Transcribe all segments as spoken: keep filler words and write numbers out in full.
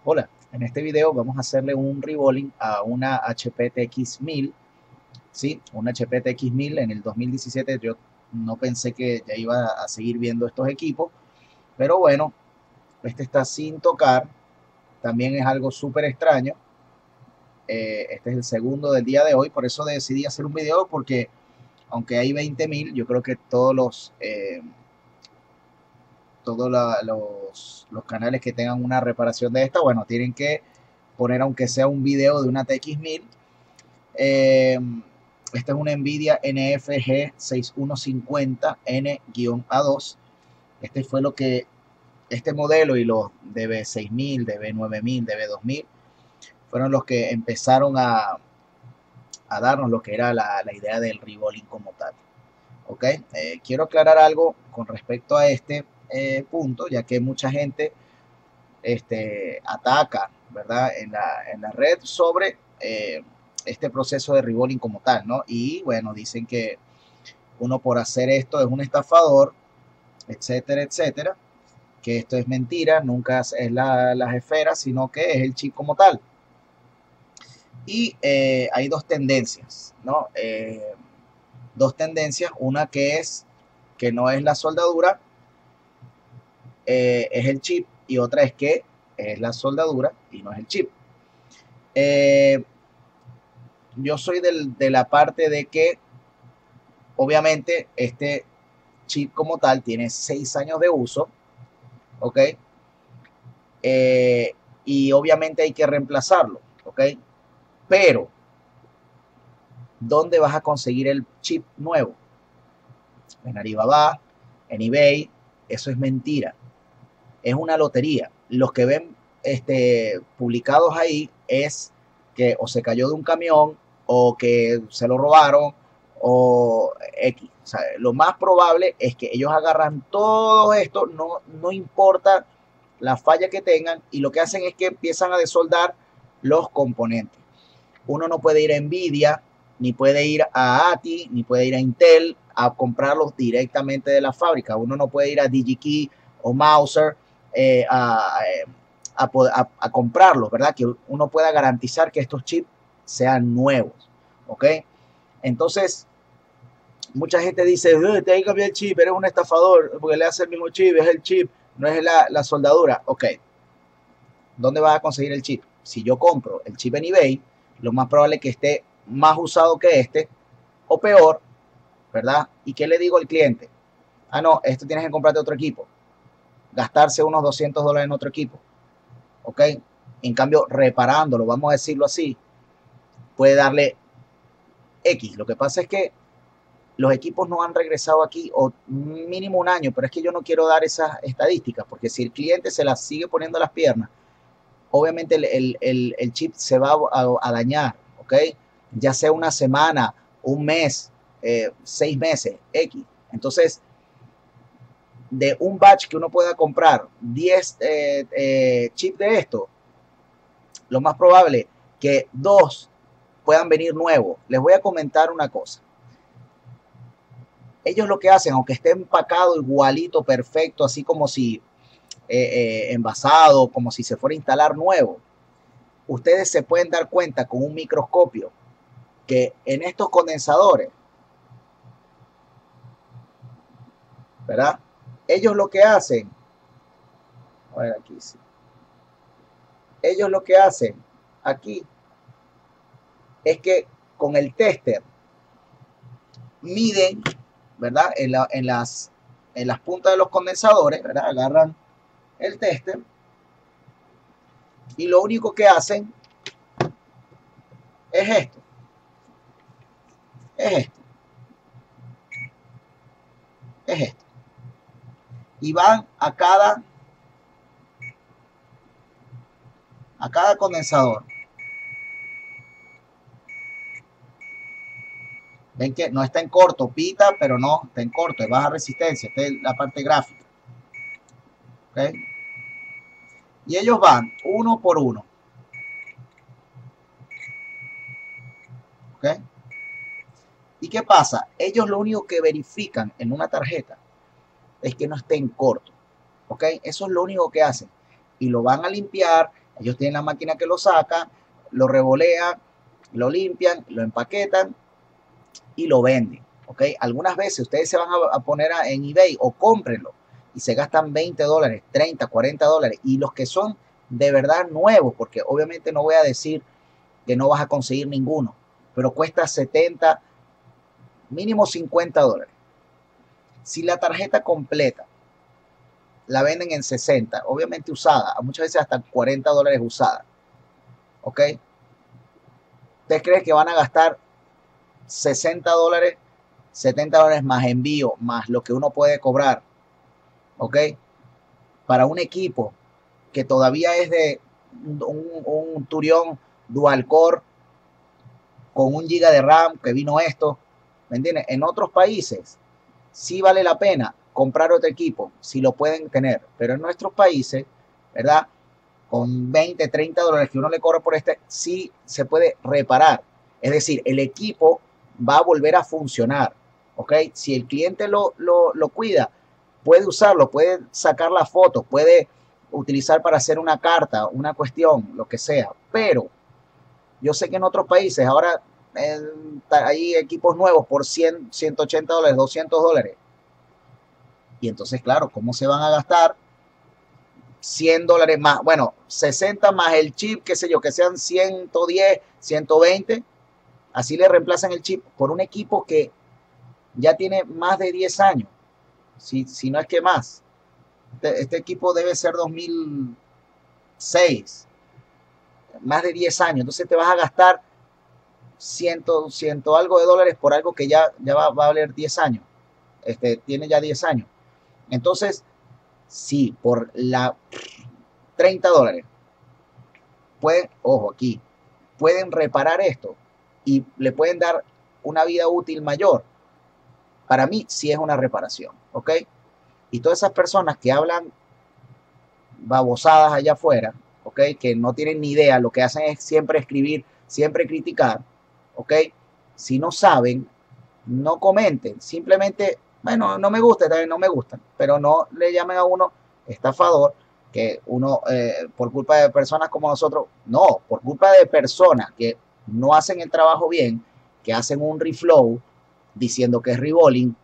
Hola, en este video vamos a hacerle un rebolling a una H P T X mil, ¿sí? Una H P T X mil en el dos mil diecisiete. Yo no pensé que ya iba a seguir viendo estos equipos, pero bueno, este está sin tocar. También es algo súper extraño. Eh, este es el segundo del día de hoy, por eso decidí hacer un video, porque aunque hay veinte mil, yo creo que todos los... Eh, todos la, los, los canales que tengan una reparación de esta, bueno, tienen que poner aunque sea un video de una T X mil. Eh, esta es una Nvidia N F G sesenta y uno cincuenta N A dos. Este fue lo que, este modelo y los D B seis mil, D B nueve mil, D B dos mil, fueron los que empezaron a, a darnos lo que era la, la idea del rebolling como tal. ¿Ok? Eh, quiero aclarar algo con respecto a este eh, punto, ya que mucha gente este, ataca, ¿verdad? En la, en la red sobre eh, este proceso de rebolling como tal, ¿no? Y bueno, dicen que uno por hacer esto es un estafador, etcétera, etcétera, que esto es mentira, nunca es la, las esferas, sino que es el chip como tal. Y eh, hay dos tendencias, ¿no? Eh, dos tendencias, una que es que no es la soldadura, eh, es el chip, y otra es que es la soldadura y no es el chip. Eh, yo soy del, de la parte de que obviamente este chip como tal tiene seis años de uso, ¿ok? Eh, y obviamente hay que reemplazarlo, ¿ok? Pero, ¿dónde vas a conseguir el chip nuevo? En Alibaba, en eBay. Eso es mentira, es una lotería. Los que ven este, publicados ahí es que o se cayó de un camión o que se lo robaron o X. O sea, lo más probable es que ellos agarran todo esto, no, no importa la falla que tengan, y lo que hacen es que empiezan a desoldar los componentes. Uno no puede ir a Nvidia, ni puede ir a A T I, ni puede ir a Intel a comprarlos directamente de la fábrica. Uno no puede ir a DigiKey o Mouser eh, a, a, a, a, comprarlos, ¿verdad? Que uno pueda garantizar que estos chips sean nuevos, ¿ok? Entonces, mucha gente dice, te hay que cambiar el chip, eres un estafador, porque le hace el mismo chip, es el chip, no es la, la soldadura. Ok, ¿dónde vas a conseguir el chip? Si yo compro el chip en eBay, lo más probable es que esté más usado que este, o peor, ¿verdad? ¿Y qué le digo al cliente? Ah, no, esto tienes que comprarte otro equipo, gastarse unos doscientos dólares en otro equipo, ¿ok? En cambio, reparándolo, vamos a decirlo así, puede darle X. Lo que pasa es que los equipos no han regresado aquí, o mínimo un año, pero es que yo no quiero dar esas estadísticas, porque si el cliente se las sigue poniendo a las piernas, obviamente el, el, el, el chip se va a, a, dañar, ¿ok? Ya sea una semana, un mes, eh, seis meses, X. Entonces, de un batch que uno pueda comprar diez eh, eh, chips de esto, lo más probable que dos puedan venir nuevos. Les voy a comentar una cosa. Ellos lo que hacen, aunque esté empacado igualito, perfecto, así como si eh, eh, envasado, como si se fuera a instalar nuevo, ustedes se pueden dar cuenta con un microscopio que en estos condensadores, ¿verdad? Ellos lo que hacen, a ver aquí, sí. Ellos lo que hacen aquí es que con el tester miden, ¿verdad? En, la, en, las, en las puntas de los condensadores, ¿verdad? Agarran el tester y lo único que hacen es esto. Es esto. Es esto. Y van a cada a cada condensador. Ven que no está en corto, pita, pero no está en corto, es baja resistencia. Esta es la parte gráfica. ¿Okay? Y ellos van uno por uno. ¿Okay? ¿Y qué pasa? Ellos lo único que verifican en una tarjeta es que no esté en corto. ¿Ok? Eso es lo único que hacen. Y lo van a limpiar Ellos tienen la máquina que lo saca, lo revolean, lo limpian, lo empaquetan y lo venden. ¿Ok? Algunas veces ustedes se van a, a poner a, en eBay o cómprenlo y se gastan veinte dólares, treinta, cuarenta dólares. Y los que son de verdad nuevos, porque obviamente no voy a decir que no vas a conseguir ninguno, pero cuesta setenta, mínimo cincuenta dólares. Si la tarjeta completa la venden en sesenta, obviamente usada, muchas veces hasta cuarenta dólares usada, ¿ok? ¿Ustedes creen que van a gastar sesenta dólares, setenta dólares más envío, más lo que uno puede cobrar, ¿ok? Para un equipo que todavía es de un, un Turion dual core con un giga de RAM, que vino esto, ¿me entiendes? En otros países sí vale la pena comprar otro equipo, si lo pueden tener, pero en nuestros países, ¿verdad? Con veinte, treinta dólares que uno le cobra por este, sí se puede reparar. Es decir, el equipo va a volver a funcionar, ¿ok? Si el cliente lo, lo, lo cuida, puede usarlo, puede sacar la foto, puede utilizar para hacer una carta, una cuestión, lo que sea, pero yo sé que en otros países ahora eh, hay equipos nuevos por cien, ciento ochenta dólares, doscientos dólares. Y entonces, claro, ¿cómo se van a gastar cien dólares más? Bueno, sesenta más el chip, qué sé yo, que sean ciento diez, ciento veinte. Así le reemplazan el chip por un equipo que ya tiene más de diez años. Si, si no es que más. Este, este equipo debe ser dos mil seis. Más de diez años. Entonces te vas a gastar ciento, ciento algo de dólares por algo que ya, ya va, va a valer diez años. Este, tiene ya diez años. Entonces, sí, por la treinta dólares, pueden, ojo aquí, pueden reparar esto y le pueden dar una vida útil mayor. Para mí, sí es una reparación, ¿ok? Y todas esas personas que hablan babosadas allá afuera, ¿ok? Que no tienen ni idea, lo que hacen es siempre escribir, siempre criticar, ¿ok? Si no saben, no comenten, simplemente, bueno, no me gusta, también no me gustan, pero no le llamen a uno estafador, que uno, eh, por culpa de personas como nosotros, no, por culpa de personas que no hacen el trabajo bien, que hacen un reflow diciendo que es reballing,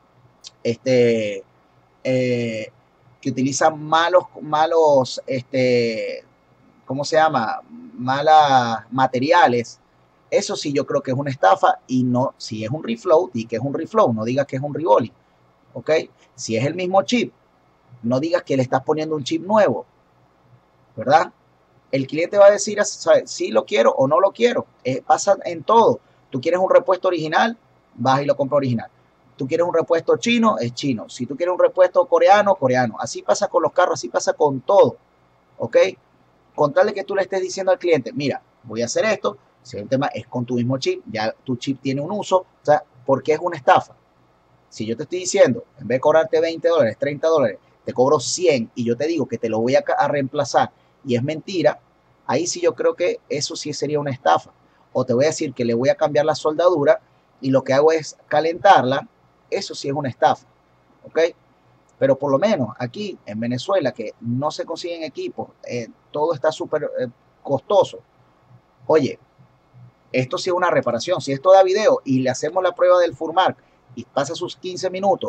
este, eh, que utilizan malos, malos, este, ¿cómo se llama? Malas materiales. Eso sí yo creo que es una estafa y no, si es un reflow, di que es un reflow, no digas que es un reballing, ¿ok? Si es el mismo chip, no digas que le estás poniendo un chip nuevo, ¿verdad? El cliente va a decir, ¿sabes? Si lo quiero o no lo quiero. Eh, pasa en todo. Tú quieres un repuesto original, vas y lo compras original. Tú quieres un repuesto chino, es chino. Si tú quieres un repuesto coreano, coreano. Así pasa con los carros, así pasa con todo, ¿ok? Con tal de que tú le estés diciendo al cliente, mira, voy a hacer esto, si el tema es con tu mismo chip, ya tu chip tiene un uso, o sea, ¿por qué es una estafa? Si yo te estoy diciendo, en vez de cobrarte veinte dólares, treinta dólares, te cobro cien y yo te digo que te lo voy a, a reemplazar y es mentira, ahí sí yo creo que eso sí sería una estafa. O te voy a decir que le voy a cambiar la soldadura y lo que hago es calentarla, eso sí es una estafa, ¿ok? Pero por lo menos aquí en Venezuela, que no se consiguen equipos, eh, todo está súper eh, costoso. Oye, esto sí es una reparación. Si esto da video y le hacemos la prueba del Furmark y pasa sus quince minutos,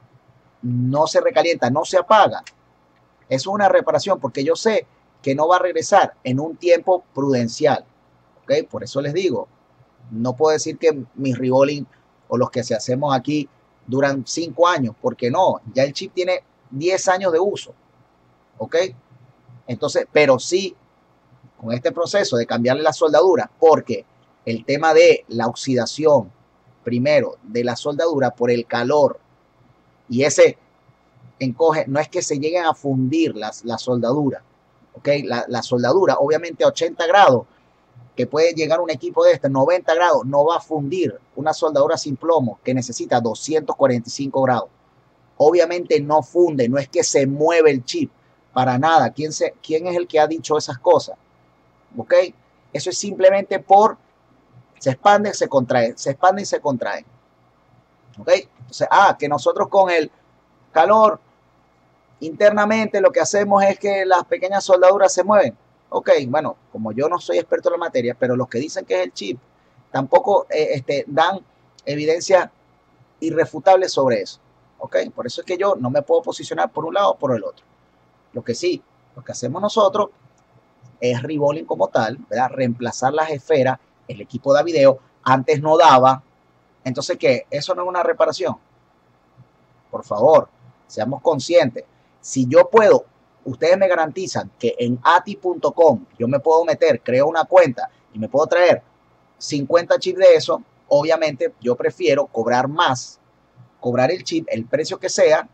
no se recalienta, no se apaga, eso es una reparación porque yo sé que no va a regresar en un tiempo prudencial, ¿ok? Por eso les digo, no puedo decir que mis reballing o los que se hacemos aquí duran cinco años, porque no, ya el chip tiene diez años de uso, ¿ok? Entonces, pero sí, con este proceso de cambiarle la soldadura, porque el tema de la oxidación, primero, de la soldadura por el calor, y ese encoge, no es que se lleguen a fundir las, la soldadura, ¿ok? La, la soldadura, obviamente a ochenta grados, que puede llegar un equipo de este, noventa grados, no va a fundir una soldadura sin plomo que necesita doscientos cuarenta y cinco grados. Obviamente no funde, no es que se mueve el chip, para nada. ¿Quién, se, quién es el que ha dicho esas cosas? ¿Ok? Eso es simplemente por, se expande, se contrae, se expande y se contrae. ¿Ok? Entonces, ah, que nosotros con el calor internamente lo que hacemos es que las pequeñas soldaduras se mueven. ok, bueno, como yo no soy experto en la materia, pero los que dicen que es el chip tampoco eh, este, dan evidencia irrefutable sobre eso, ok. Por eso es que yo no me puedo posicionar por un lado o por el otro. Lo que sí, lo que hacemos nosotros es reballing como tal, ¿verdad? Reemplazar las esferas, el equipo da video, antes no daba, entonces ¿qué? Eso no es una reparación. Por favor, seamos conscientes. Si yo puedo, ustedes me garantizan que en ati punto com yo me puedo meter, creo una cuenta y me puedo traer cincuenta chips de eso, obviamente yo prefiero cobrar más, cobrar el chip, el precio que sea,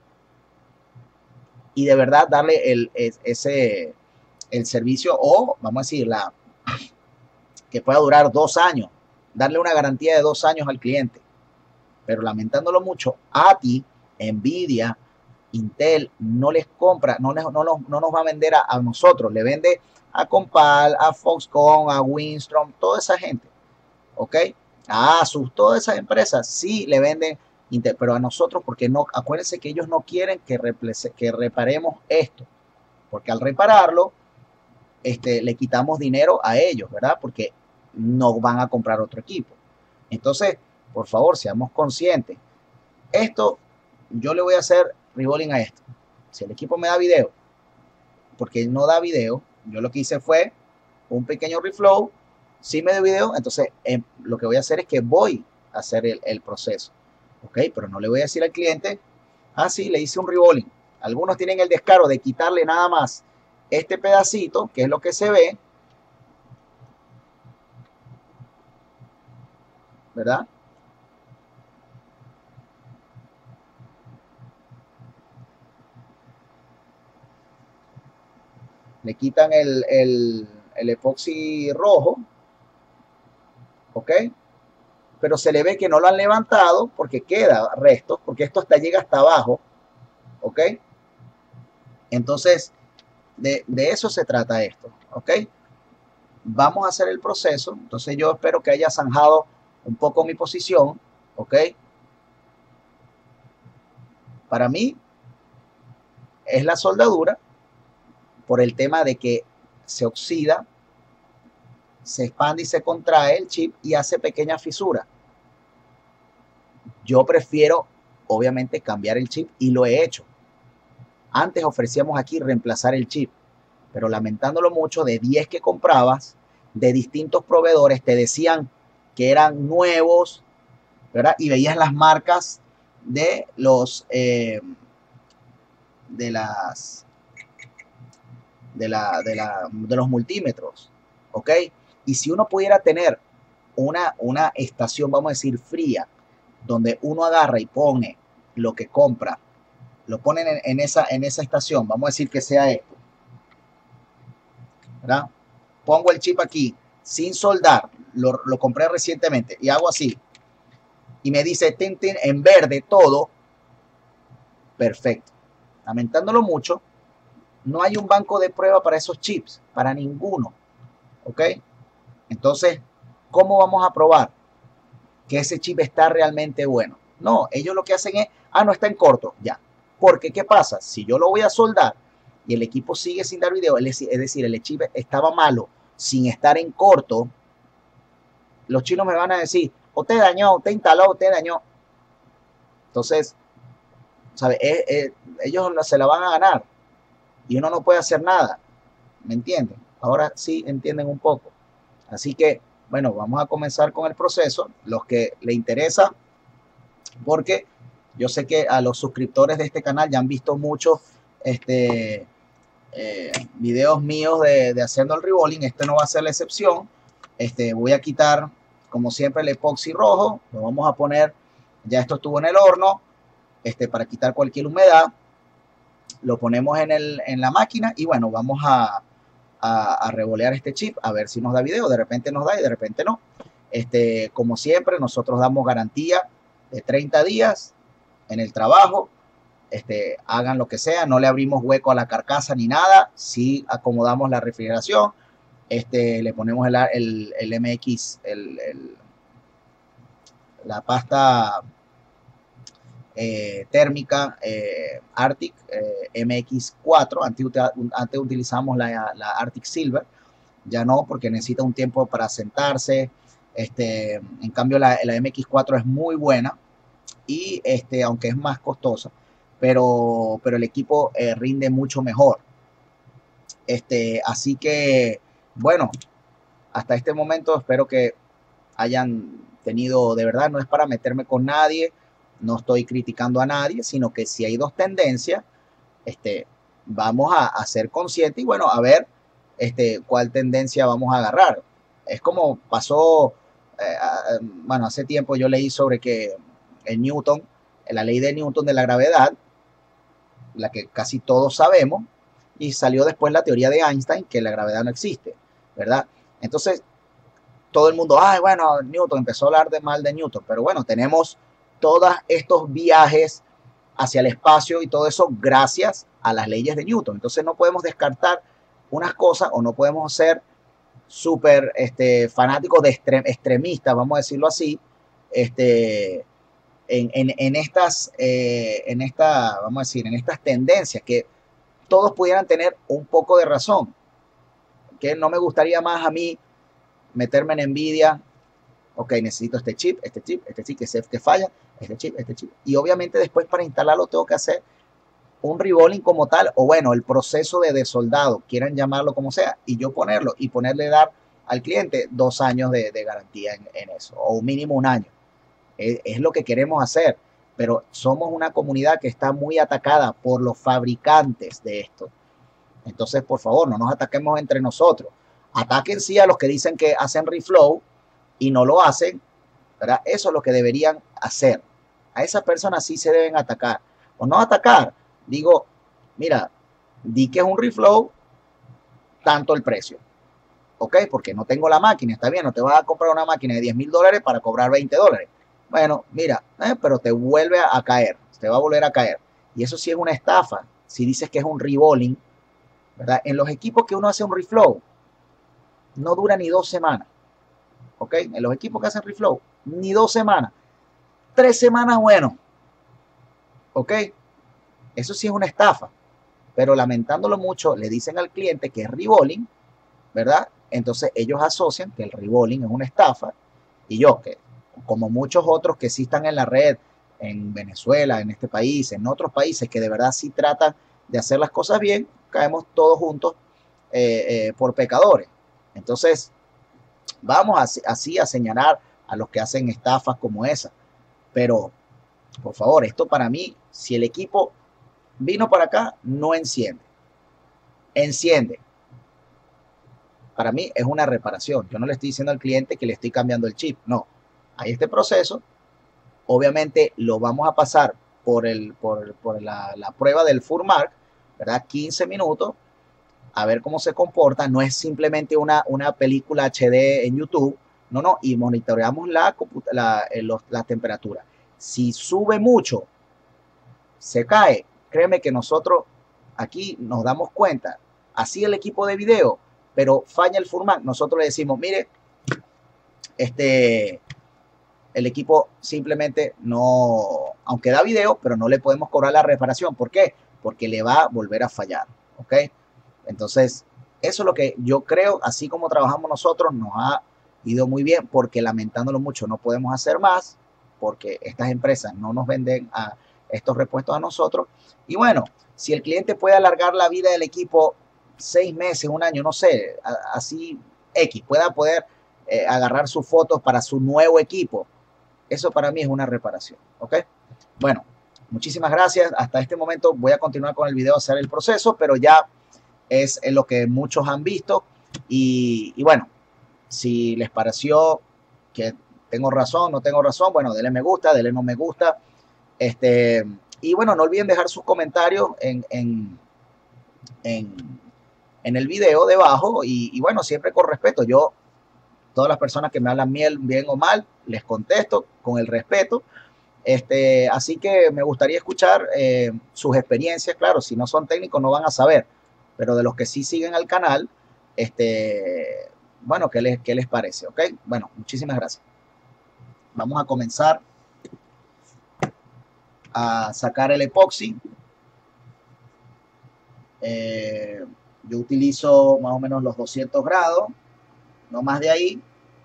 y de verdad darle el, ese, el servicio, o vamos a decir, la, que pueda durar dos años, darle una garantía de dos años al cliente. Pero lamentándolo mucho, A T I, Nvidia, Intel no les compra, no, no, no, no nos va a vender a, a nosotros, le vende a Compal, a Foxconn, a Wistron, toda esa gente, ¿ok? A Asus, todas esas empresas sí le venden Intel, pero a nosotros, porque no, acuérdense que ellos no quieren que, replece, que reparemos esto, porque al repararlo, este, le quitamos dinero a ellos, ¿verdad? Porque no van a comprar otro equipo. Entonces, por favor, seamos conscientes. Esto, yo le voy a hacer reballing a esto. Si el equipo me da video, porque no da video, yo lo que hice fue un pequeño reflow. Si me da video, entonces eh, lo que voy a hacer es que voy a hacer el, el proceso. Ok, pero no le voy a decir al cliente, ah, sí, le hice un reballing. Algunos tienen el descaro de quitarle nada más este pedacito, que es lo que se ve, ¿verdad? Le quitan el, el, el epoxi rojo, ¿ok? Pero se le ve que no lo han levantado porque queda restos, porque esto hasta llega hasta abajo, ¿ok? Entonces, de, de eso se trata esto, ¿ok? Vamos a hacer el proceso. Entonces yo espero que haya zanjado un poco mi posición, ¿ok? Para mí es la soldadura por el tema de que se oxida, se expande y se contrae el chip y hace pequeñas fisuras. Yo prefiero, obviamente, cambiar el chip y lo he hecho. Antes ofrecíamos aquí reemplazar el chip, pero lamentándolo mucho, de diez que comprabas, de distintos proveedores, te decían que eran nuevos, ¿verdad? Y veías las marcas de los, eh, de las, de, la, de, la, de los multímetros, ¿ok? Y si uno pudiera tener una, una estación, vamos a decir, fría, donde uno agarra y pone lo que compra, lo ponen en, en, esa, en esa estación, vamos a decir que sea esto, ¿verdad? Pongo el chip aquí sin soldar, lo, lo compré recientemente y hago así, y me dice tin, tin, en verde todo, perfecto. Lamentándolo mucho, no hay un banco de prueba para esos chips, para ninguno, ¿ok? Entonces, ¿cómo vamos a probar que ese chip está realmente bueno? No, ellos lo que hacen es, ah, no está en corto, ya. Porque, ¿qué pasa? Si yo lo voy a soldar y el equipo sigue sin dar video, es decir, el chip estaba malo sin estar en corto, los chinos me van a decir, o te dañó, o te instaló, o te dañó. Entonces, ¿sabe? Eh, eh, ellos se la van a ganar y uno no puede hacer nada, ¿me entienden? Ahora sí entienden un poco. Así que, bueno, vamos a comenzar con el proceso. Los que le interesa, porque yo sé que a los suscriptores de este canal ya han visto muchos este, eh, videos míos de, de haciendo el reballing. Este no va a ser la excepción. Este, voy a quitar, como siempre, el epoxi rojo. Lo vamos a poner, ya esto estuvo en el horno, este, para quitar cualquier humedad. Lo ponemos en, el, en la máquina y bueno, vamos a, a, a revolear este chip a ver si nos da video. De repente nos da y de repente no. Este, como siempre, nosotros damos garantía de treinta días en el trabajo. Este, hagan lo que sea, no le abrimos hueco a la carcasa ni nada. Sí acomodamos la refrigeración, este, le ponemos el, el, el M X, el, el, la pasta eh, térmica eh, Arctic eh, M X cuatro. Antes, antes utilizamos la, la Arctic Silver, ya no, porque necesita un tiempo para sentarse. Este, en cambio, la, la M X cuatro es muy buena y este, aunque es más costosa, pero, pero el equipo eh, rinde mucho mejor. Este, así que, bueno, hasta este momento espero que hayan tenido, de verdad, no es para meterme con nadie, no estoy criticando a nadie, sino que si hay dos tendencias, este, vamos a, a ser conscientes y bueno, a ver este, cuál tendencia vamos a agarrar. Es como pasó, eh, bueno, hace tiempo yo leí sobre que el Newton, la ley de Newton de la gravedad, la que casi todos sabemos, y salió después la teoría de Einstein, que la gravedad no existe, ¿verdad? Entonces, todo el mundo, ay, bueno, Newton empezó a hablar de mal de Newton, pero bueno, tenemos todos estos viajes hacia el espacio y todo eso gracias a las leyes de Newton. Entonces no podemos descartar unas cosas o no podemos ser súper este, fanáticos de extrem, extremistas, vamos a decirlo así, este, en, en, en estas, eh, en esta, vamos a decir, en estas tendencias que todos pudieran tener un poco de razón. Que no me gustaría más a mí meterme en Nvidia, ok, necesito este chip, este chip, este chip que se que falla, este chip, este chip. Y obviamente después para instalarlo tengo que hacer un rebolling como tal, o bueno, el proceso de desoldado, quieran llamarlo como sea, y yo ponerlo y ponerle dar al cliente dos años de, de garantía en, en, eso, o mínimo un año. Es, es lo que queremos hacer, pero somos una comunidad que está muy atacada por los fabricantes de esto. Entonces, por favor, no nos ataquemos entre nosotros. Ataquen sí a los que dicen que hacen reflow y no lo hacen, ¿verdad? Eso es lo que deberían hacer. A esas personas sí se deben atacar. O no atacar. Digo, mira, di que es un reflow, tanto el precio. ¿Ok? Porque no tengo la máquina, está bien, no te vas a comprar una máquina de diez mil dólares para cobrar veinte dólares. Bueno, mira, eh, pero te vuelve a, a caer, te va a volver a caer. Y eso sí es una estafa. Si dices que es un rebolling, ¿verdad? En los equipos que uno hace un reflow, no dura ni dos semanas. ¿Ok? En los equipos que hacen reflow, ni dos semanas. Tres semanas, bueno. ¿Ok? Eso sí es una estafa. Pero lamentándolo mucho, le dicen al cliente que es rebolling, ¿verdad? Entonces ellos asocian que el rebolling es una estafa. Y yo, que como muchos otros que sí están en la red, en Venezuela, en este país, en otros países que de verdad sí tratan de hacer las cosas bien, caemos todos juntos eh, eh, por pecadores. Entonces, vamos así, así a señalar a los que hacen estafas como esa. Pero, por favor, esto para mí, si el equipo vino para acá, no enciende. Enciende. Para mí es una reparación. Yo no le estoy diciendo al cliente que le estoy cambiando el chip. No. Hay este proceso. Obviamente lo vamos a pasar por, el, por, por la, la prueba del Furmark, ¿verdad? quince minutos. A ver cómo se comporta. No es simplemente una, una película H D en YouTube. No, no. Y monitoreamos la, la, la, la temperatura. Si sube mucho, se cae. Créeme que nosotros aquí nos damos cuenta. Así el equipo de video, pero falla el Furmark. Nosotros le decimos, mire, este, el equipo simplemente no, aunque da video, pero no le podemos cobrar la reparación. ¿Por qué? Porque le va a volver a fallar. ¿Ok? Entonces, eso es lo que yo creo, así como trabajamos nosotros, nos ha ido muy bien, porque lamentándolo mucho no podemos hacer más, porque estas empresas no nos venden a estos repuestos a nosotros. Y bueno, si el cliente puede alargar la vida del equipo seis meses, un año, no sé, así X, pueda poder eh, agarrar sus fotos para su nuevo equipo, eso para mí es una reparación. ¿Ok? Bueno, muchísimas gracias. Hasta este momento voy a continuar con el video, hacer el proceso, pero ya es lo que muchos han visto. Y, y bueno, si les pareció que tengo razón, no tengo razón, bueno, denle me gusta, denle no me gusta. Este, y bueno, no olviden dejar sus comentarios en, en, en, en el video debajo. Y, y bueno, siempre con respeto. Yo, todas las personas que me hablan bien, bien o mal, les contesto con el respeto. Este, así que me gustaría escuchar eh, sus experiencias. Claro, si no son técnicos no van a saber, pero de los que sí siguen al canal, este, bueno, ¿qué les, qué les parece? ¿Ok? Bueno, muchísimas gracias. Vamos a comenzar a sacar el epoxi. Eh, Yo utilizo más o menos los doscientos grados, no más de ahí.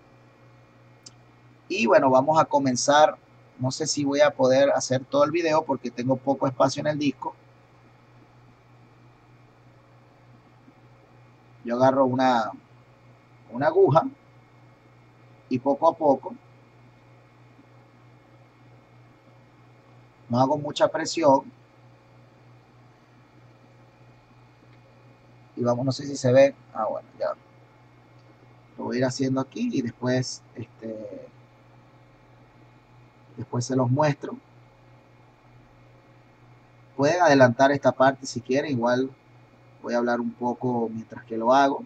Y bueno, vamos a comenzar. No sé si voy a poder hacer todo el video porque tengo poco espacio en el disco. Yo agarro una, una aguja y poco a poco, no hago mucha presión. Y vamos, no sé si se ve. Ah, bueno, ya. Lo voy a ir haciendo aquí y después, este, después se los muestro. Pueden adelantar esta parte si quieren, igual voy a hablar un poco mientras que lo hago.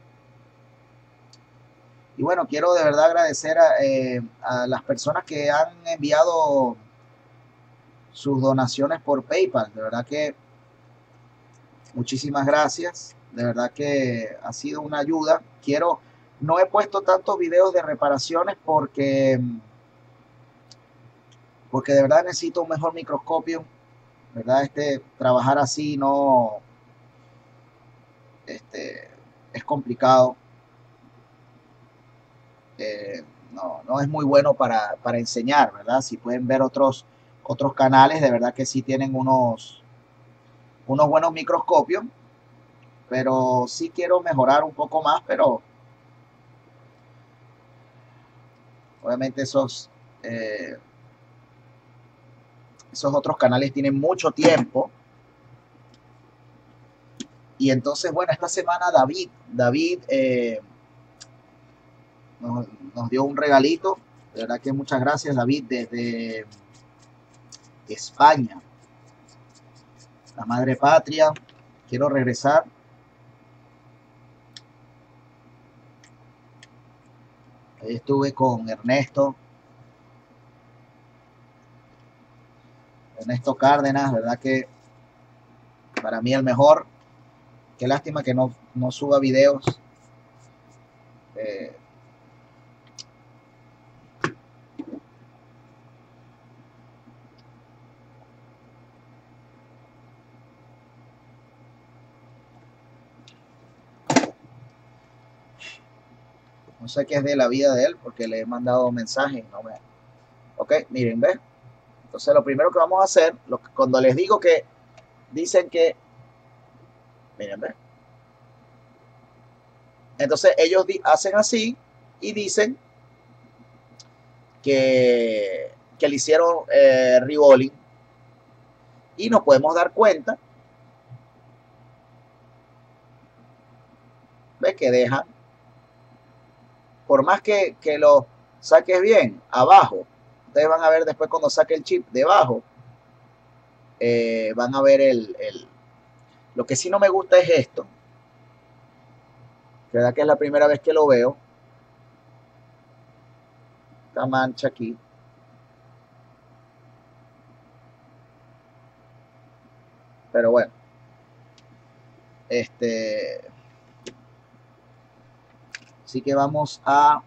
Y bueno, quiero de verdad agradecer a, eh, a las personas que han enviado sus donaciones por PayPal. De verdad que muchísimas gracias. De verdad que ha sido una ayuda. Quiero, no he puesto tantos videos de reparaciones porque, porque de verdad necesito un mejor microscopio. ¿Verdad? Este, trabajar así no, este, es complicado. Eh, no, no es muy bueno para, para enseñar, ¿verdad? Si pueden ver otros, otros canales, de verdad que sí tienen unos, unos buenos microscopios, pero sí quiero mejorar un poco más, pero obviamente esos, eh, esos otros canales tienen mucho tiempo. Y entonces, bueno, esta semana David, David eh, nos, nos dio un regalito. De verdad que muchas gracias, David, desde España, la madre patria. Quiero regresar. Ahí estuve con Ernesto, Ernesto Cárdenas, verdad que para mí el mejor. Qué lástima que no, no suba videos. Eh, no sé qué es de la vida de él porque le he mandado mensajes. No me... Ok, miren, ¿ves? Entonces lo primero que vamos a hacer, lo que, cuando les digo que dicen que... Miren, ¿ves? Entonces ellos hacen así y dicen que, que le hicieron eh, reballing y nos podemos dar cuenta, ¿ves? Que dejan, por más que, que lo saques bien, abajo, ustedes van a ver después cuando saque el chip, debajo, eh, van a ver el, el... Lo que sí no me gusta es esto, verdad que es la primera vez que lo veo, esta mancha aquí. Pero bueno, este, así que vamos a,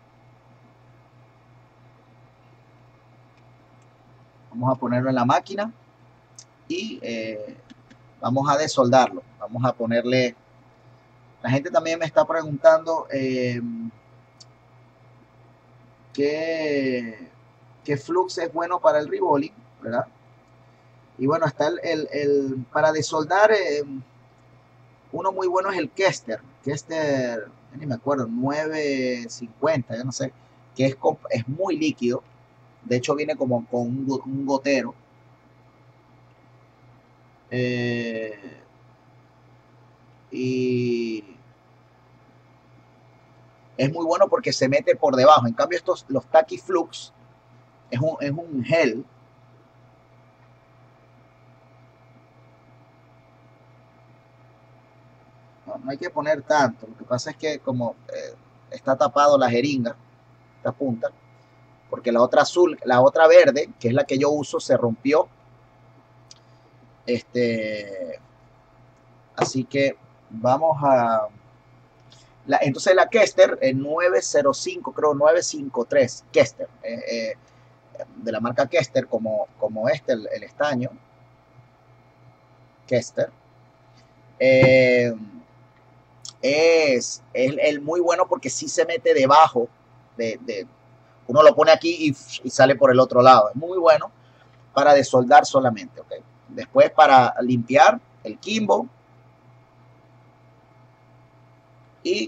vamos a ponerlo en la máquina y eh, vamos a desoldarlo. Vamos a ponerle, la gente también me está preguntando eh, qué, qué flux es bueno para el reballing, ¿verdad? Y bueno, está el, el, el para desoldar, eh, uno muy bueno es el Kester, Kester, ni me acuerdo, nueve cincuenta, ya no sé, que es, es muy líquido. De hecho viene como con un, un gotero. Eh, y es muy bueno porque se mete por debajo. En cambio estos, los Tachyflux, es un, es un gel. No, no hay que poner tanto. Lo que pasa es que como eh, está tapado la jeringa, esta punta, porque la otra azul, la otra verde, que es la que yo uso, se rompió. Este, así que vamos a... La, entonces la Kester, en nueve cero cinco, creo nueve cinco tres, Kester, eh, eh, de la marca Kester, como, como este, el, el estaño, Kester. Eh, es, es el muy bueno porque sí se mete debajo de, de uno lo pone aquí y, y, sale por el otro lado. Es muy bueno para desoldar solamente, ¿ok? Después para limpiar el Kimbo y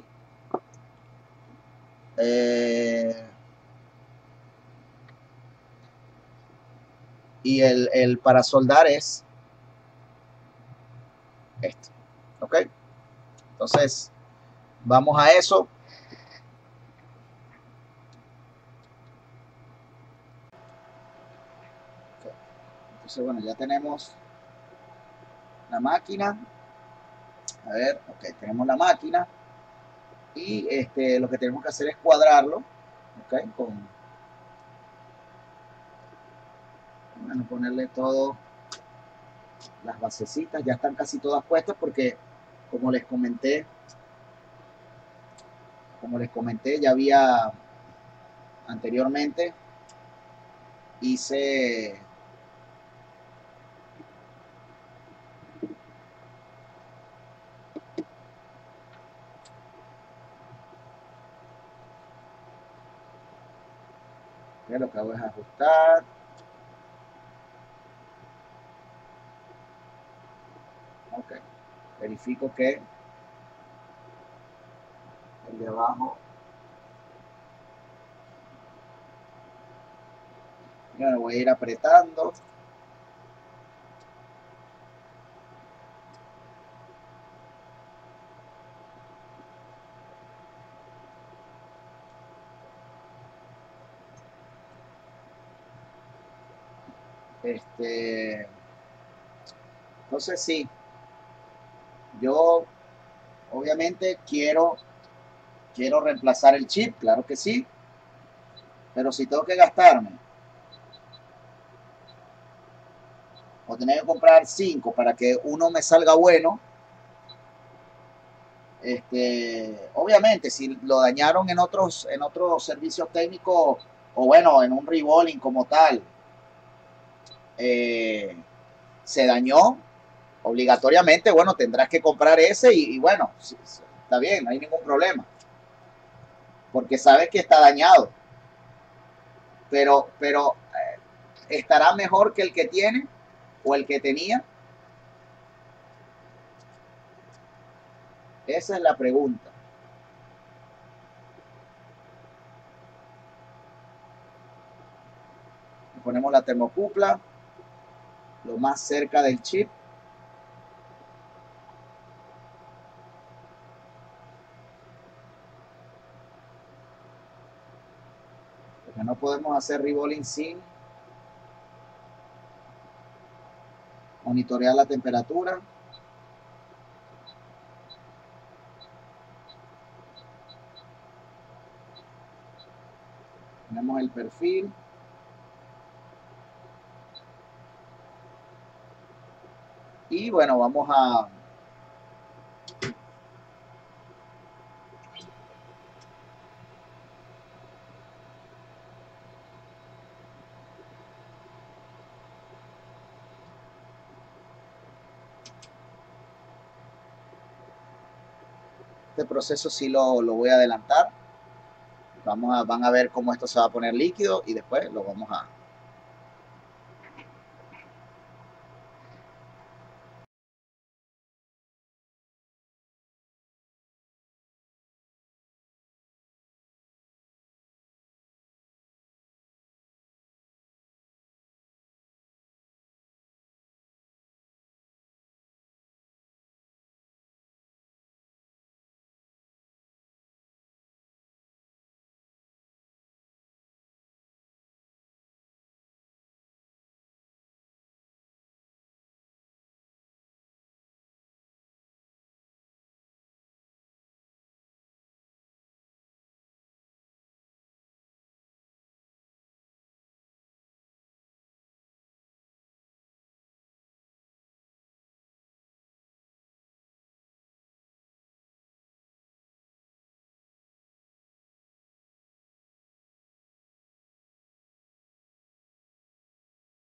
eh, y el, el para soldar es este, ¿ok? Entonces vamos a eso. Entonces, bueno, ya tenemos la máquina. A ver, ok, tenemos la máquina. Y este, lo que tenemos que hacer es cuadrarlo, ok, con, bueno, ponerle todo, las basecitas, ya están casi todas puestas porque, como les comenté, como les comenté, ya había anteriormente, hice ya lo que hago es ajustar. Ok, verifico que el de abajo, ya lo voy a ir apretando. Este, entonces sí, yo obviamente quiero, quiero reemplazar el chip, claro que sí, pero si tengo que gastarme o tener que comprar cinco para que uno me salga bueno, este, obviamente si lo dañaron en otros, en otros servicios técnicos o bueno, en un rebolling como tal, eh, se dañó, obligatoriamente, bueno, tendrás que comprar ese y, y bueno, está bien, no hay ningún problema, porque sabes que está dañado, pero, pero eh, estará mejor que el que tiene o el que tenía. Esa es la pregunta. Ponemos la termocupla lo más cerca del chip. Porque no podemos hacer rebolling sin monitorear la temperatura. Tenemos el perfil. Y bueno, vamos a este proceso sí lo, lo voy a adelantar. Vamos a, van a ver cómo esto se va a poner líquido y después lo vamos a,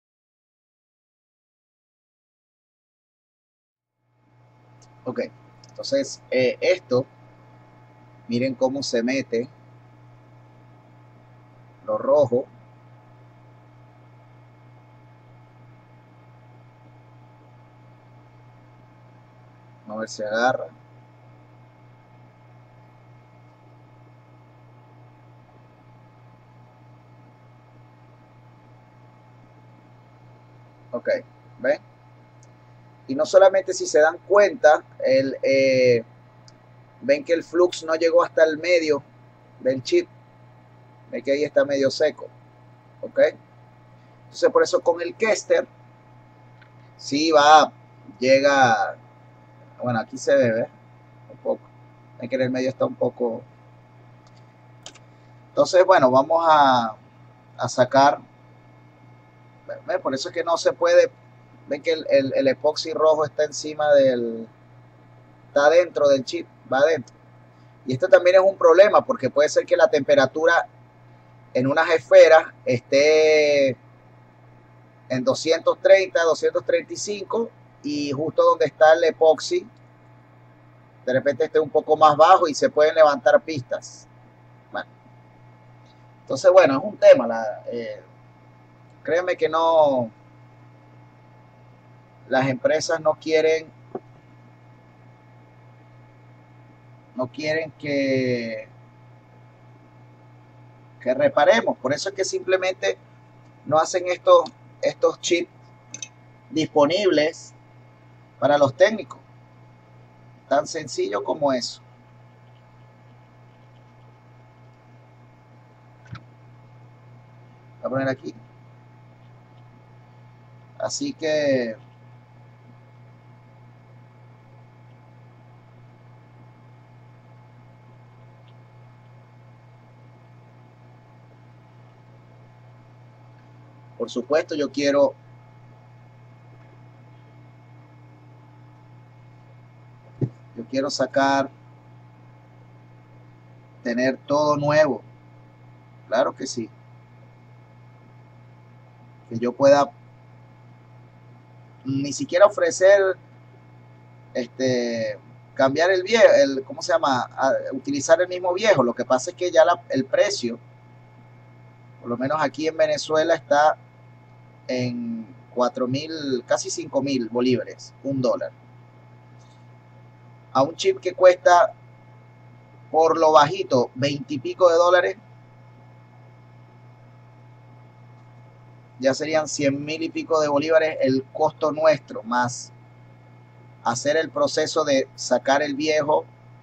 ok. Entonces, eh, esto, miren cómo se mete lo rojo. Vamos a ver si agarra. Ok, ¿ven? Y no solamente, si se dan cuenta, el, eh, ven que el flux no llegó hasta el medio del chip. Ven que ahí está medio seco. Ok. Entonces, por eso con el Kester, sí va, llega, bueno, aquí se ve, ¿ves? Un poco. Ven que en el medio está un poco. Entonces, bueno, vamos a, a sacar. ¿Ven? Por eso es que no se puede. Ven que el, el, el epoxi rojo está encima del, está dentro del chip, va adentro. Y esto también es un problema, porque puede ser que la temperatura en unas esferas esté en doscientos treinta, doscientos treinta y cinco, y justo donde está el epoxi de repente esté un poco más bajo y se pueden levantar pistas. Bueno, entonces, bueno, es un tema. La, eh, créeme que no, las empresas no quieren no quieren que que reparemos. Por eso es que simplemente no hacen estos estos chips disponibles para los técnicos. Tan sencillo como eso. Voy a poner aquí. Así que por supuesto, yo quiero yo quiero sacar, tener todo nuevo. Claro que sí. Que yo pueda ni siquiera ofrecer este cambiar el viejo, el, ¿cómo se llama? A, utilizar el mismo viejo. Lo que pasa es que ya la, el precio, por lo menos aquí en Venezuela, está en cuatro mil, casi cinco mil bolívares, un dólar. A un chip que cuesta por lo bajito veinte y pico de dólares, ya serían cien mil y pico de bolívares el costo nuestro, más hacer el proceso de sacar el viejo.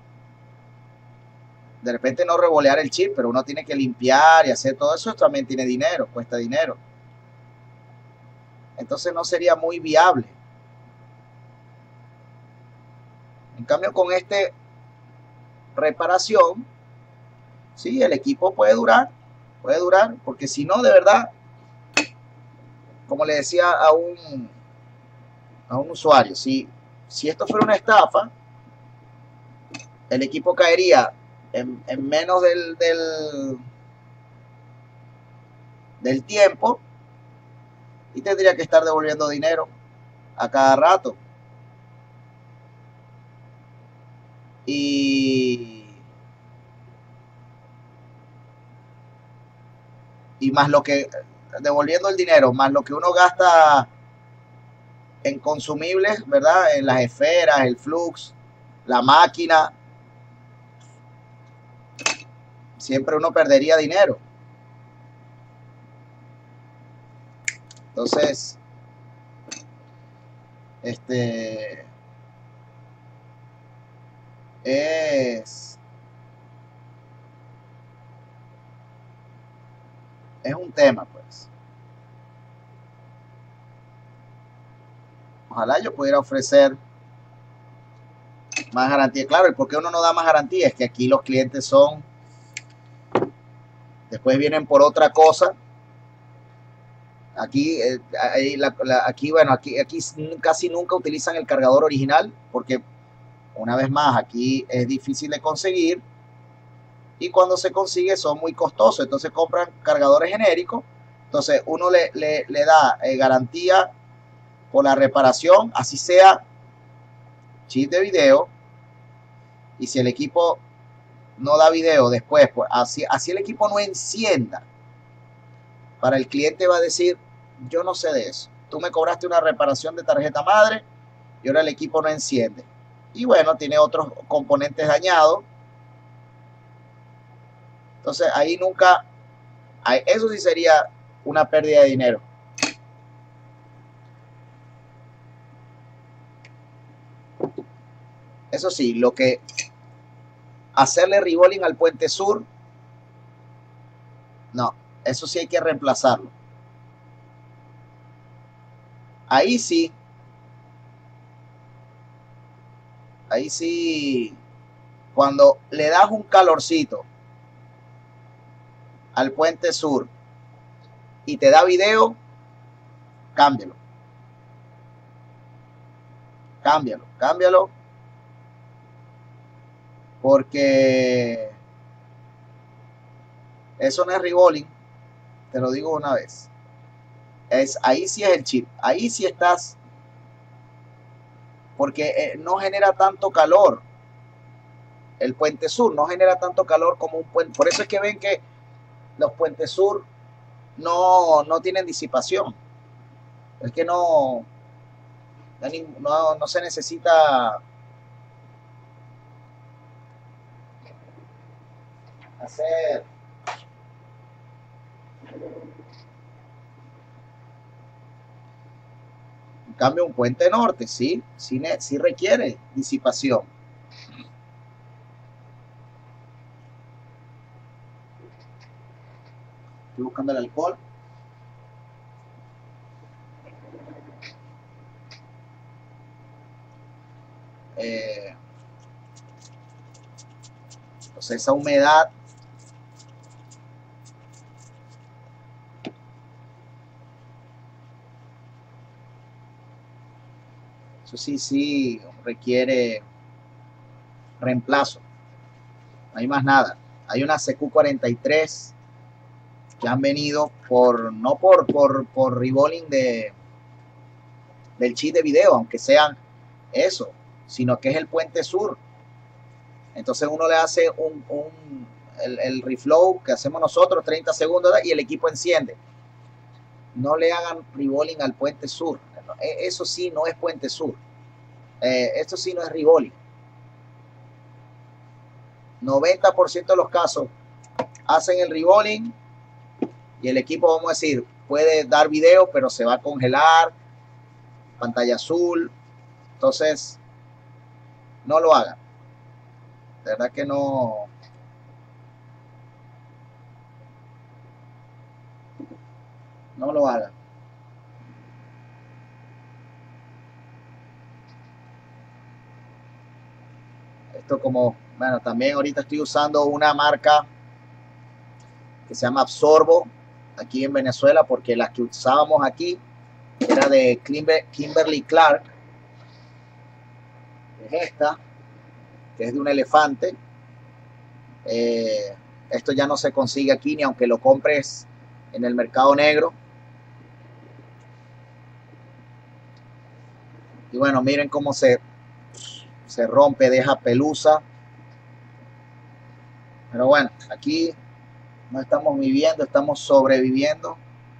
De repente no revolear el chip, pero uno tiene que limpiar y hacer todo eso, también tiene dinero, cuesta dinero. Entonces no sería muy viable. En cambio, con este reparación, sí, el equipo puede durar, puede durar, porque si no, de verdad, como le decía a un a un usuario, si, si esto fuera una estafa, el equipo caería en, en menos del, del del tiempo y tendría que estar devolviendo dinero a cada rato. Y, y más lo que, devolviendo el dinero, más lo que uno gasta en consumibles, ¿verdad? En las esferas, el flux, la máquina, siempre uno perdería dinero. Entonces, este es es un tema, pues. Ojalá yo pudiera ofrecer más garantía. Claro, ¿y por qué uno no da más garantía? Es que aquí los clientes son, después vienen por otra cosa. Aquí, eh, la, la, aquí, bueno, aquí, aquí casi nunca utilizan el cargador original, porque una vez más, aquí es difícil de conseguir, y cuando se consigue son muy costosos. Entonces compran cargadores genéricos. Entonces uno le, le, le da eh, garantía por la reparación, así sea chip de video, Y si el equipo no da video después, pues así, así el equipo no encienda, para el cliente va a decir, yo no sé de eso. Tú me cobraste una reparación de tarjeta madre y ahora el equipo no enciende. Y bueno, tiene otros componentes dañados. Entonces ahí nunca, eso sí sería una pérdida de dinero. Eso sí, lo que hacerle rebolling al puente sur, no, eso sí hay que reemplazarlo. Ahí sí, ahí sí, cuando le das un calorcito al puente sur y te da video, cámbialo. Cámbialo, cámbialo. Porque eso no es rebolling, te lo digo una vez. Es, ahí sí es el chip, ahí sí estás, porque eh, no genera tanto calor. El puente sur no genera tanto calor como un puente. Por eso es que ven que los puentes sur no, no tienen disipación. Es que no, no, no se necesita hacer. En cambio, un puente norte sí, sí, sí requiere disipación. Estoy buscando el alcohol. Eh, entonces esa humedad eso sí, sí requiere reemplazo. No hay más nada. Hay una C Q cuarenta y tres que han venido por, no por, por, por rebolling de, del chip de video, aunque sean eso, sino que es el puente sur. Entonces uno le hace un, un el, el reflow que hacemos nosotros, treinta segundos, y el equipo enciende. No le hagan rebolling al puente sur. Eso sí no es puente sur. Eh, esto sí no es rebolling. noventa por ciento de los casos hacen el rebolling y el equipo, vamos a decir, puede dar video, pero se va a congelar, pantalla azul. Entonces, no lo hagan. De verdad que no. No lo hagan. Esto como, bueno, también ahorita estoy usando una marca que se llama Absorbo aquí en Venezuela, porque las que usábamos aquí era de Kimberly Clark. Es esta, que es de un elefante. Eh, esto ya no se consigue aquí, ni aunque lo compres en el mercado negro. Y bueno, miren cómo se, se rompe, deja pelusa. Pero bueno, aquí no estamos viviendo, estamos sobreviviendo.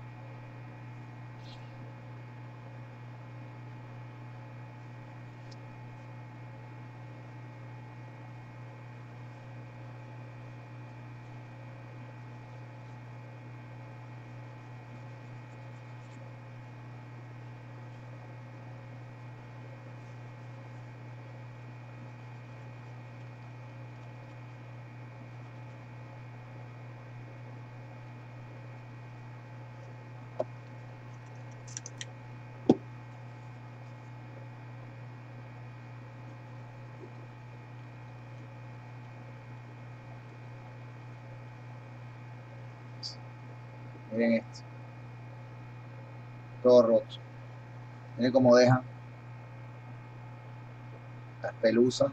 Miren esto. Todo roto. Miren cómo dejan las pelusas.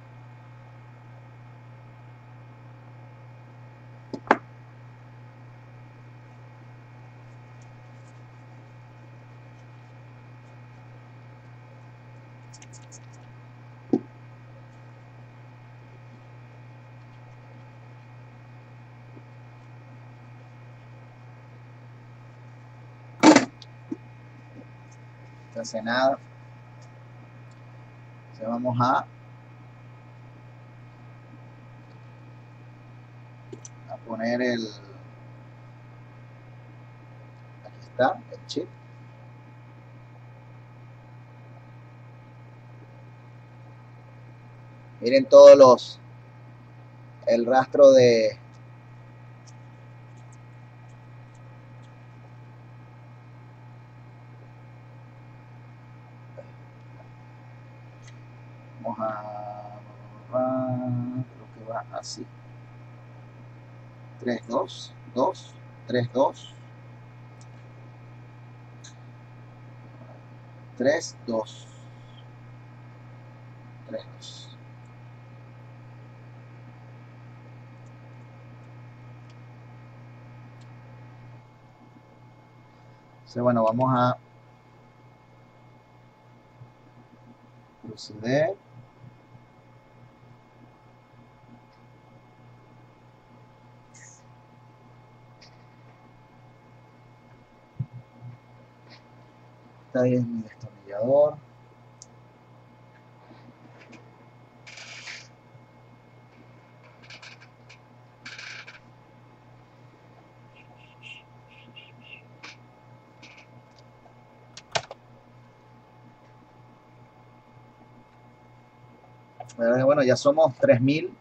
No hace nada. Entonces vamos a, a poner el, aquí está el chip. Miren todos los, el rastro de, vamos a, creo que va así. tres, dos, dos, tres, dos, tres, dos, tres, dos. Entonces, bueno, vamos a proceder. Está ahí es mi destornillador. Bueno, ya somos tres mil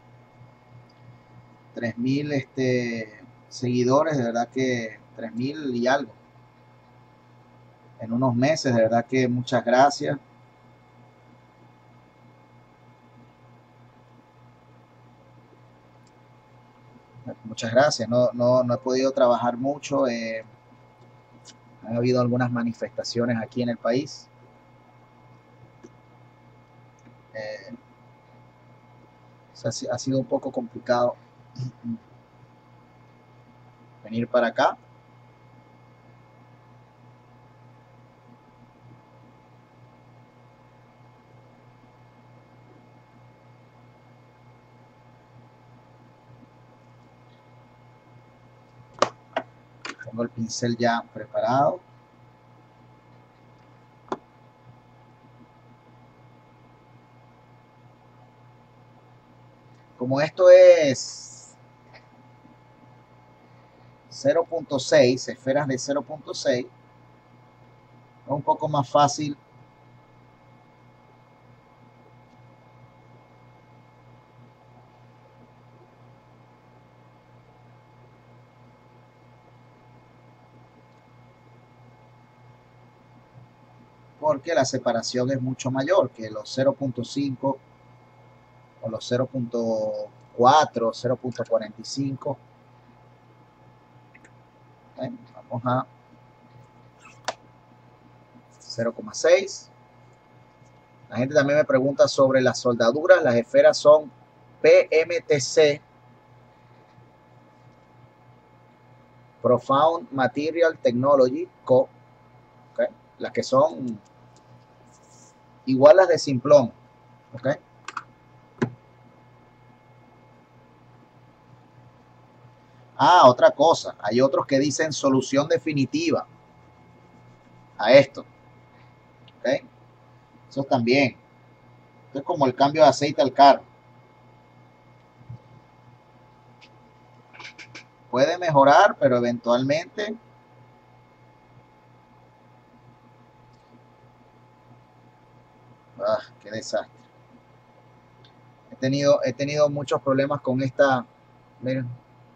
tres mil este, seguidores, de verdad que tres mil y algo en unos meses, de verdad que muchas gracias. Muchas gracias, no, no, no he podido trabajar mucho, eh, han habido algunas manifestaciones aquí en el país. Eh, o sea, ha sido un poco complicado venir para acá. Tengo el pincel ya preparado. Como esto es cero punto seis, esferas de cero punto seis, es un poco más fácil porque la separación es mucho mayor que los cero punto cinco o los cero punto cuatro, cero punto cuarenta y cinco. ¿Eh? Vamos a cero coma seis. La gente también me pregunta sobre las soldaduras. Las esferas son P M T C, Profound Material Technology Co. ¿Okay? Las que son igual las de Simplon. ¿Okay? Ah, otra cosa. Hay otros que dicen solución definitiva a esto. ¿Okay? Eso también. Esto es como el cambio de aceite al carro. Puede mejorar, pero eventualmente ah, qué desastre. He tenido, he tenido muchos problemas con esta. Miren.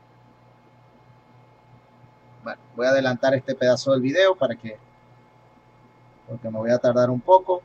Bueno, voy a adelantar este pedazo del video para que, porque me voy a tardar un poco.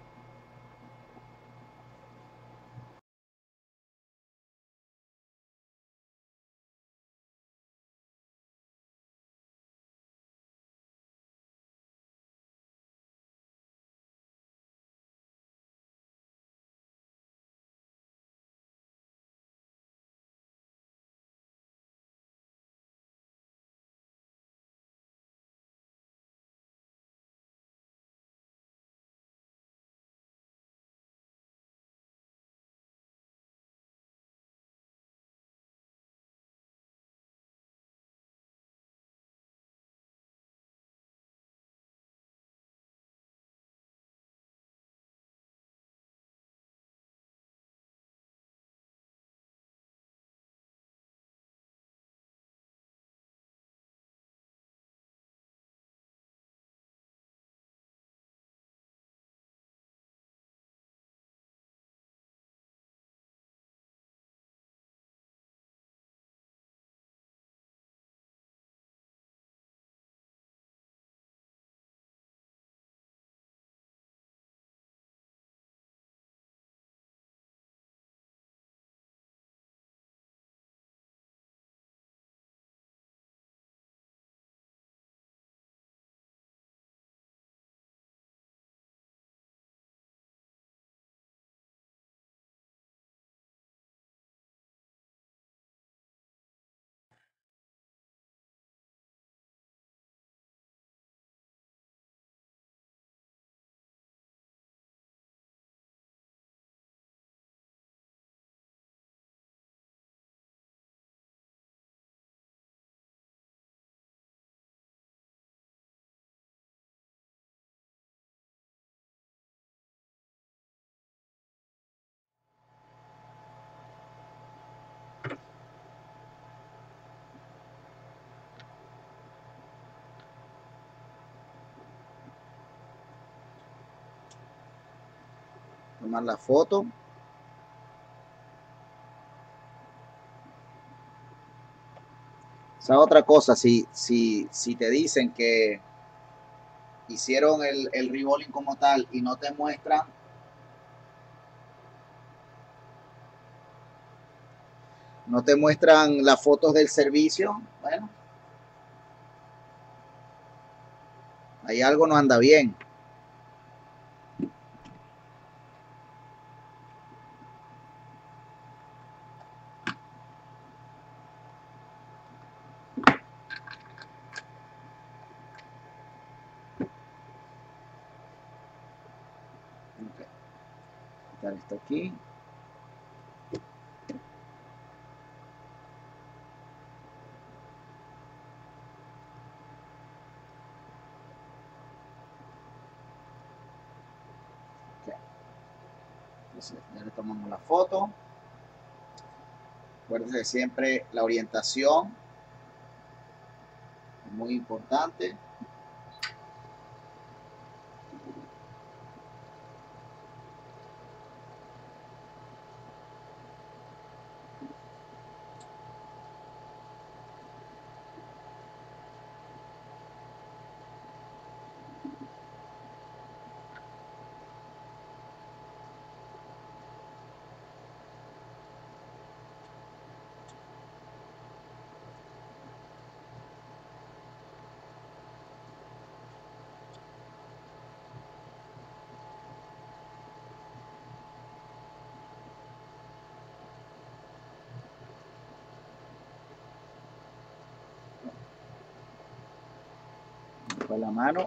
tomar la foto. Esa otra cosa, si, si, si te dicen que hicieron el, el rebolling como tal y no te muestran no te muestran las fotos del servicio, bueno, ahí algo no anda bien. Okay. Quitar esto aquí. Okay. Entonces, ya le tomamos la foto. Acuérdense siempre la orientación, es muy importante. Con la mano.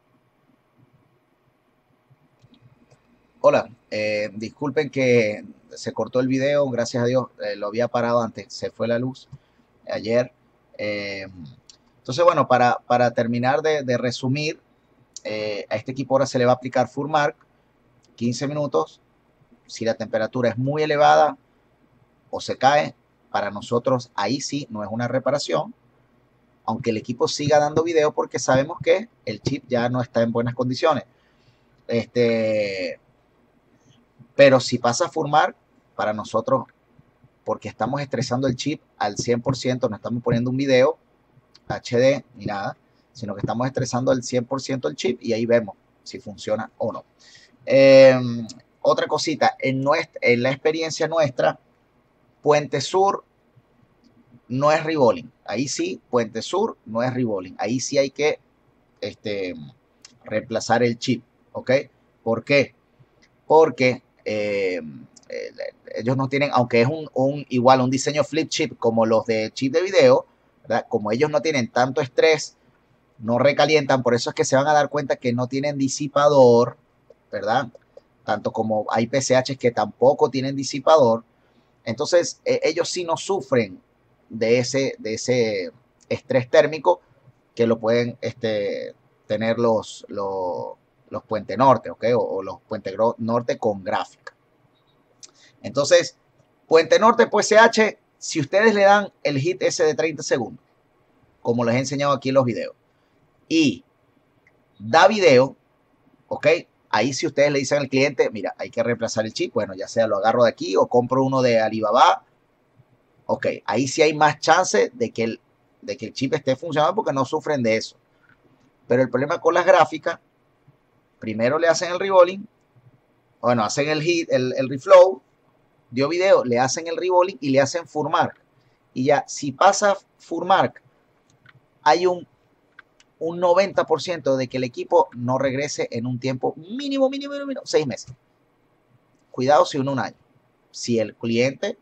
Hola, eh, disculpen que se cortó el video, gracias a Dios, eh, lo había parado antes, se fue la luz ayer. Eh, entonces, bueno, para, para terminar de, de resumir, eh, a este equipo ahora se le va a aplicar Furmark, quince minutos. Si la temperatura es muy elevada o se cae, para nosotros ahí sí no es una reparación, aunque el equipo siga dando video porque sabemos que el chip ya no está en buenas condiciones. Este, pero si pasa a Furmark, para nosotros, porque estamos estresando el chip al cien por ciento, no estamos poniendo un video H D ni nada, sino que estamos estresando al cien por ciento el chip y ahí vemos si funciona o no. Eh, otra cosita, en, nuestra, en la experiencia nuestra, Puente Sur no es rebolling. Ahí sí, Puente Sur no es rebolling. Ahí sí hay que este, reemplazar el chip, ¿ok? ¿Por qué? Porque eh, eh, ellos no tienen, aunque es un, un igual un diseño flip chip como los de chip de video, ¿verdad? Como ellos no tienen tanto estrés, no recalientan, por eso es que se van a dar cuenta que no tienen disipador, ¿verdad? Tanto como hay P C H que tampoco tienen disipador. Entonces, eh, ellos sí no sufren de ese, de ese estrés térmico que lo pueden este, tener los, los, los Puente Norte, ¿ok? O, o los Puente Norte con gráfica. Entonces, Puente Norte, P C H, si ustedes le dan el hit ese de treinta segundos, como les he enseñado aquí en los videos, y da video, ¿ok? Ahí si ustedes le dicen al cliente, mira, hay que reemplazar el chip, bueno, ya sea lo agarro de aquí o compro uno de Alibaba, ok, ahí sí hay más chance de que el, de que el chip esté funcionando porque no sufren de eso. Pero el problema con las gráficas, primero le hacen el rebolling, bueno, hacen el hit, el, el reflow, dio video, le hacen el rebolling y le hacen Furmark. Y ya, si pasa Furmark, hay un un noventa por ciento de que el equipo no regrese en un tiempo mínimo, mínimo, mínimo, seis meses. Cuidado si uno un año. Si el cliente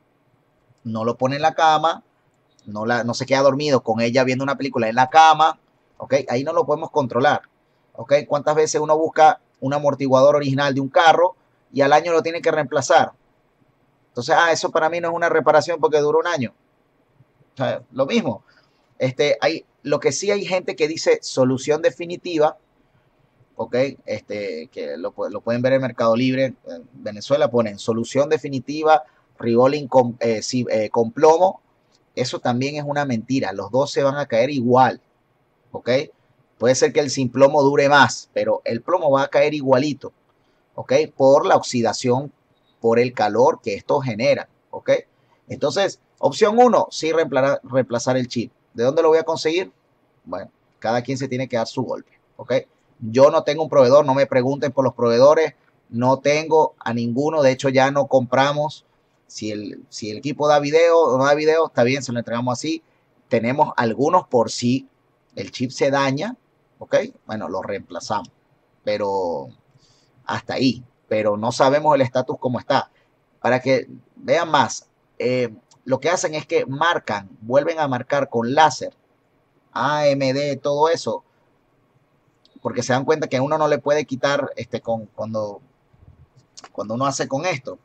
no lo pone en la cama, no, la, no se queda dormido con ella viendo una película en la cama, ¿ok? Ahí no lo podemos controlar, ¿ok? ¿Cuántas veces uno busca un amortiguador original de un carro y al año lo tiene que reemplazar? Entonces, ah, eso para mí no es una reparación porque duró un año. O sea, lo mismo. Este, hay, lo que sí hay gente que dice solución definitiva, ok, este, que lo, lo pueden ver en Mercado Libre, en Venezuela ponen solución definitiva, rebolling con, eh, sí, eh, con plomo, eso también es una mentira, los dos se van a caer igual, ok, puede ser que el sin plomo dure más, pero el plomo va a caer igualito, ok, por la oxidación, por el calor que esto genera, ok, entonces, opción uno, sí reemplazar, reemplazar el chip. ¿De dónde lo voy a conseguir? Bueno, cada quien se tiene que dar su golpe, ¿ok? Yo no tengo un proveedor, no me pregunten por los proveedores, no tengo a ninguno, de hecho ya no compramos, si el, si el equipo da video o no da video, está bien, se lo entregamos así, tenemos algunos por si el chip se daña, ¿ok? Bueno, lo reemplazamos, pero hasta ahí, pero no sabemos el estatus cómo está. Para que vean más, eh, lo que hacen es que marcan, vuelven a marcar con láser, A M D, todo eso, porque se dan cuenta que uno no le puede quitar este, con, cuando, cuando uno hace con esto,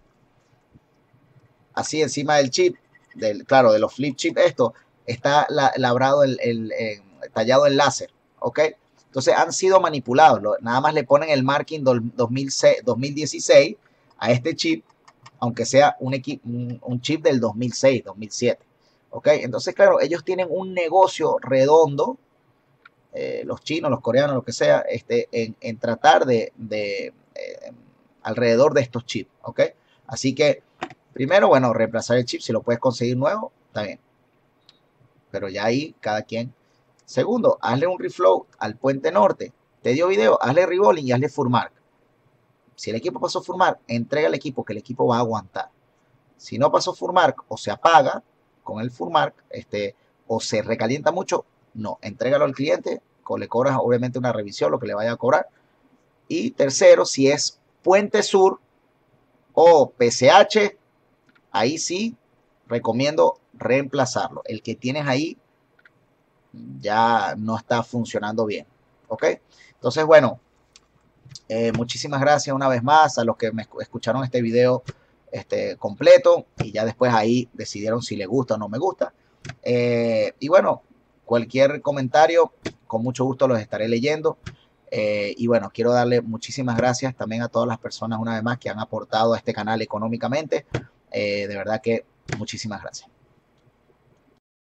así encima del chip, del, claro, de los flip chip, esto está la, labrado, el, el, el, tallado en láser, ¿ok? Entonces han sido manipulados, lo, nada más le ponen el marking dos mil dieciséis a este chip, aunque sea un, un, un chip del dos mil seis, dos mil siete. ¿Ok? Entonces, claro, ellos tienen un negocio redondo, eh, los chinos, los coreanos, lo que sea, este, en, en tratar de, de eh, alrededor de estos chips. ¿Ok? Así que, primero, bueno, reemplazar el chip, si lo puedes conseguir nuevo, está bien. Pero ya ahí, cada quien. Segundo, hazle un reflow al Puente Norte. Te dio video, hazle rebolling y hazle Furmark. Si el equipo pasó Furmark, entrega al equipo que el equipo va a aguantar. Si no pasó Furmark o se apaga con el Furmark, este, o se recalienta mucho, no, entrégalo al cliente, le cobras obviamente una revisión, lo que le vaya a cobrar. Y tercero, si es Puente Sur o P C H, ahí sí recomiendo reemplazarlo. El que tienes ahí ya no está funcionando bien, ¿ok? Entonces, bueno, Eh, muchísimas gracias una vez más a los que me escucharon este video este, completo y ya después ahí decidieron si le gusta o no me gusta. Eh, y bueno, cualquier comentario, con mucho gusto los estaré leyendo. Eh, y bueno, quiero darle muchísimas gracias también a todas las personas una vez más que han aportado a este canal económicamente. Eh, de verdad que muchísimas gracias.